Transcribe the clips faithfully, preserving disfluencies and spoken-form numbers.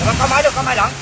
เข้าไม้เดี๋ยวเข้าไม้หลัง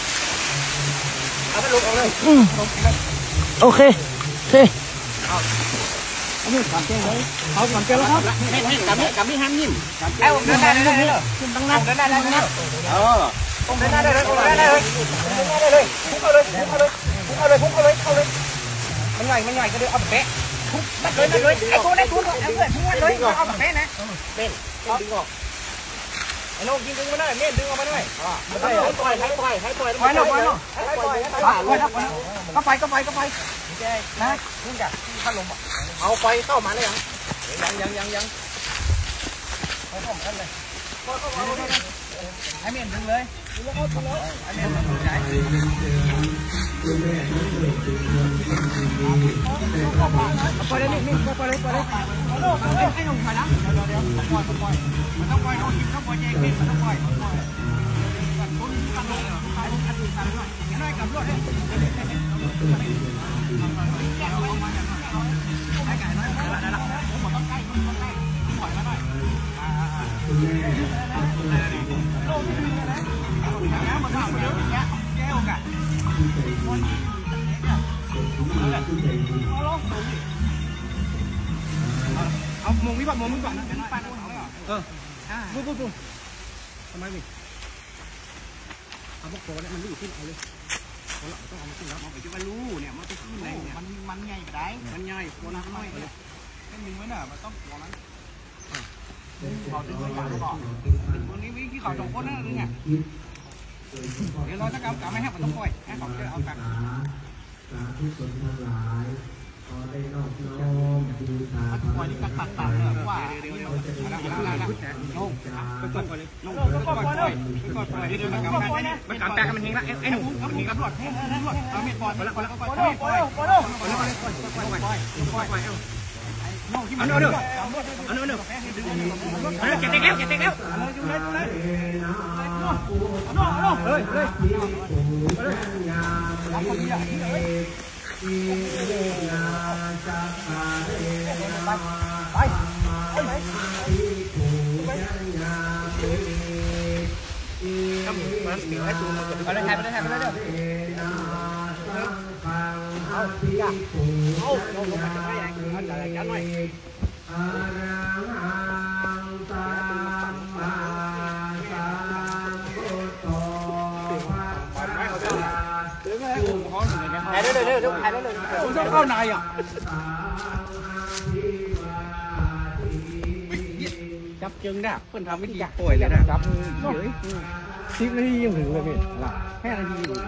เอาไปลงเอาเลยโอเคโอเคเอาอันนี้ก่อนเจ้เลยเอาก่อนเจ้แล้วครับให้ให้กับให้กับไม่ห้ามยิ้มเอาเดินได้ได้เลยขึ้นตั้งนัดเดินได้ได้เลยเออเดินได้ได้เลยเดินได้เลยเดินได้เลยพุ่งเอาเลยพุ่งเอาเลยพุ่งเอาเลยพุ่งเอาเลยเอาเลยมันใหญ่มันใหญ่ก็เดี๋ยวเอาเป๊ะพุ่งนัดเลยนัดเลยไอ้ตัวนี้ตัวเอาเลยพุ่งเลยเอาเป๊ะนะเป็นดึงออกไอ้น้องยิงดึงมาหน่อยเม่นดึงออกมาหน่อยให้ปล่อยให้ปล่อยให้ปล่อยให้ปล่อยให้ปล่อยให้ปล่อยให้ปล่อยก็ไปก็ไปก็ไปนะพุ่งจ้ะพัดลมอ่ะเอาไฟเข้ามาเลยยังยังยังยังเขาเข้ามาเลยให้เม่นดึงเลยให้เม่นดึงใจปล่อยเลยนี่นี่ปล่อยเลยปล่อยเลยให้ลงไปนะเดี๋ยวเดี๋ยวปล่อยปล่อยมันต้องปล่อยโดนต้องปล่อยแยกเป็นมันต้องปล่อยต้องปล่อยกันต้นกันลงขายกันดูกันด้วยอย่างน้อยกับรถเนี่ยให้ไก่น้อยได้ละผมบอกต้องใกล้ต้องใกล้ปล่อยมาหน่อยลงนี่นะอย่างนี้มันทำเยอะอย่างเงี้ยแก้วกันเอามงนี่ป่ะมงนี่ป่ะนะเออปุ๊บปุ๊บปุ๊บทำไมมิเอาพวกโตเนี่ยมันรู้ขึ้นเอาเลยเอาละต้องเอาขึ้นแล้วมันไปจะมารู้เนี่ยมันไปขึ้นไหนเนี่ยมันมันใหญ่ไปได้มันใหญ่โคนน้ำน้อยเลยแค่ดึงไว้น่ะมันต้องตัวนั้นเขาดึงไว้ก่อนก่อนวันนี้วิธีเขาสองคนนั่นนึงอ่ะเดี๋ยวเราจะกำกำไม่ให้มันต้องปล่อยให้เขาจะเอากำสาธุชนทั้งหลายขอได้นอบน้อมบูชาพระพุทธเจ้าตัดตัดเลยว่าเดี๋ยวเดี๋ยวเดี๋ยวแล้วแล้วแล้วลงไปก่อนก่อนเลยลงไปก่อนก่อนเลยไปก่อนก่อนเดี๋ยวมันกำกันนี่มันกำกันมันทิ้งละไอ้หนูมันทิ้งละรวดให้รวดเอามีดปอดแล้วแล้วก็ปล่อยปล่อยปล่อยปล่อยปล่อยปล่อยปล่อยปล่อยปล่อยปล่อยปล่อยเอาน้องที่มันเอาเด้อเอาเด้อเอาเด้อเอาเด้อเก็บเต็กแล้วเก็บเต็กแล้วเอาเลยจุ่มเลยจุ่มเลยน้องน้องเฮ้ยเฮ้ยเอาคนนี้อ่ะอินาจักขาเรนะไปไปไปก็มันเหลือให้ตัวมันเอาเลยถ่ายไปเลยถ่ายไปเลยเด้อเอาจ้ะเอาลงมาจะได้ยังเอาจะอะไรกันหน่อยอะระหังสัมมาสัมพุทโธถ่ายได้เลยเดี๋ยวถ่ายได้เลยผมชอบเข้าในอ่ะจับจึงได้เพิ่นทำวิธีปล่อยเลยนะจับเฉยสิบนาทียังถึงเลยพี่แค่นาทีอยู่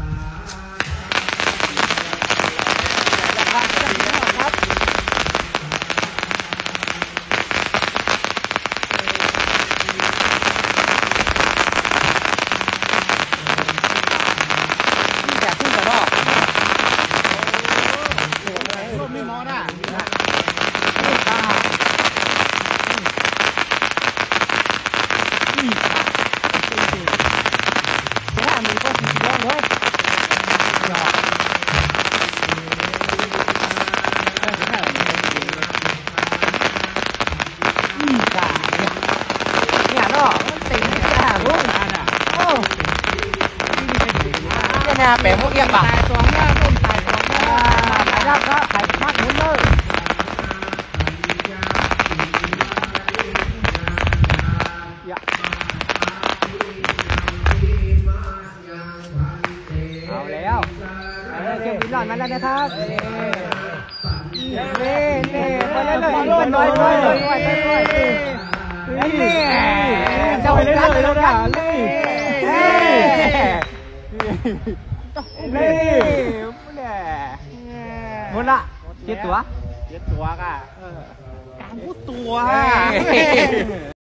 แปลงมุกเยี่ยมปะขายสองเนี่ยต้นขายสองเนี่ยขายได้ก็ขายมากหมดเลยเอาแล้วเก็บบินหลอดมาแล้วนะครับเน่เน่ไปเลยเลยน้อยน้อยน้อยน้อยนี่เจ้าไปเลยเลยแล้วนะนี่นี่หมดละเจ็ดตัวเจ็ดตัวก่ะการพูดตัว